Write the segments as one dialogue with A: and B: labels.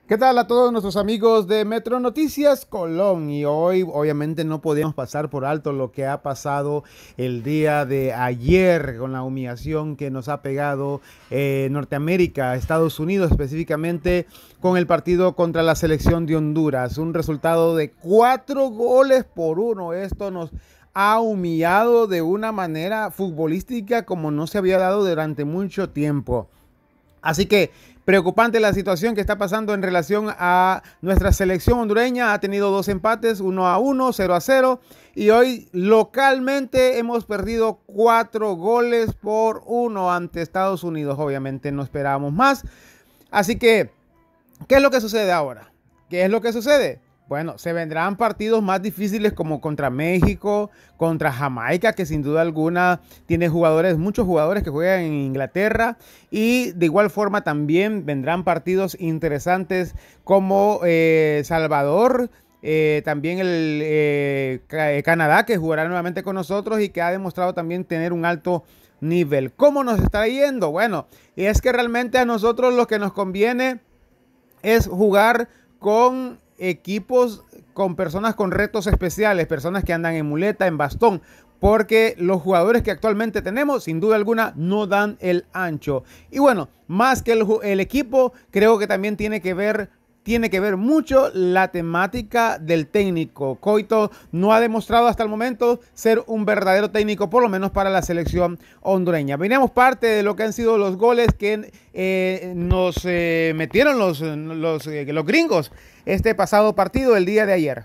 A: ¿Qué tal a todos nuestros amigos de Metro Noticias Colón? Y hoy obviamente no podíamos pasar por alto lo que ha pasado el día de ayer con la humillación que nos ha pegado Norteamérica, Estados Unidos específicamente con el partido contra la selección de Honduras. Un resultado de 4 goles por 1. Esto nos ha humillado de una manera futbolística como no se había dado durante mucho tiempo. Así que preocupante la situación que está pasando en relación a nuestra selección hondureña. Ha tenido 2 empates, 1-1, 0-0. Y hoy localmente hemos perdido 4 goles por 1 ante Estados Unidos. Obviamente no esperábamos más. Así que, ¿qué es lo que sucede ahora? ¿Qué es lo que sucede? Bueno, se vendrán partidos más difíciles como contra México, contra Jamaica, que sin duda alguna tiene muchos jugadores que juegan en Inglaterra. Y de igual forma también vendrán partidos interesantes como Salvador, también Canadá, que jugará nuevamente con nosotros y que ha demostrado también tener un alto nivel. ¿Cómo nos está yendo? Bueno, y es que realmente a nosotros lo que nos conviene es jugar con equipos, con personas con retos especiales, personas que andan en muleta, en bastón, porque los jugadores que actualmente tenemos, sin duda alguna, no dan el ancho. Y bueno, más que el equipo, creo que también tiene que ver mucho la temática del técnico. Coito no ha demostrado hasta el momento ser un verdadero técnico, por lo menos para la selección hondureña. Veníamos parte de lo que han sido los goles que nos metieron los gringos este pasado partido, el día de ayer.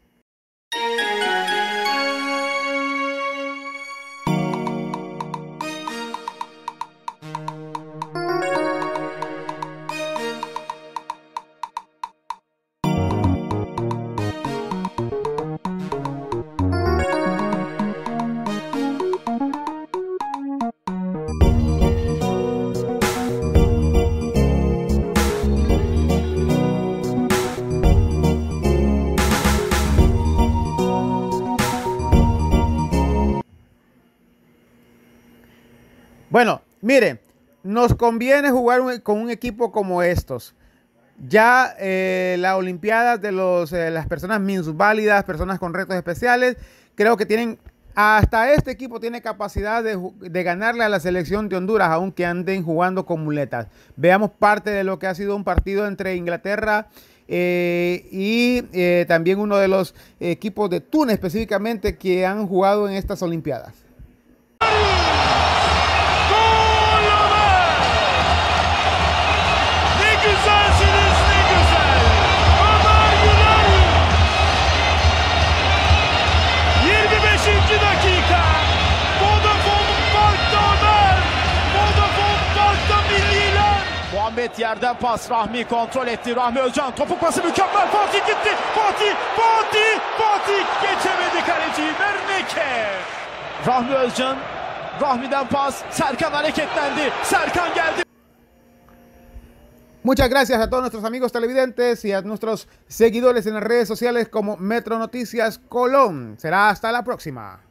A: Bueno, mire, nos conviene jugar con un equipo como estos. Ya la Olimpiada de las personas minusválidas, personas con retos especiales, creo que hasta este equipo tiene capacidad de ganarle a la selección de Honduras, aunque anden jugando con muletas. Veamos parte de lo que ha sido un partido entre Inglaterra y también uno de los equipos de Túnez específicamente que han jugado en estas Olimpiadas.
B: Muhammed yerden pas, Rahmi kontrol etti. Rahmi Özcan topuk pası mükemmel. Fatih gitti. Fatih geçemedi kaleciyi. Berneke. Rahmi Özcan, Rahmi'den pas. Serkan hareketlendi. Serkan geldi.
A: Muchas gracias a todos nuestros amigos televidentes y a nuestros seguidores en las redes sociales como Metro Noticias Colón. Será hasta la próxima.